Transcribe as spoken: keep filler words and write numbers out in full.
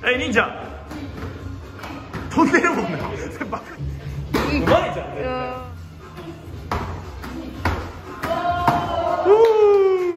大忍者飛んでるもんなうまいじゃん。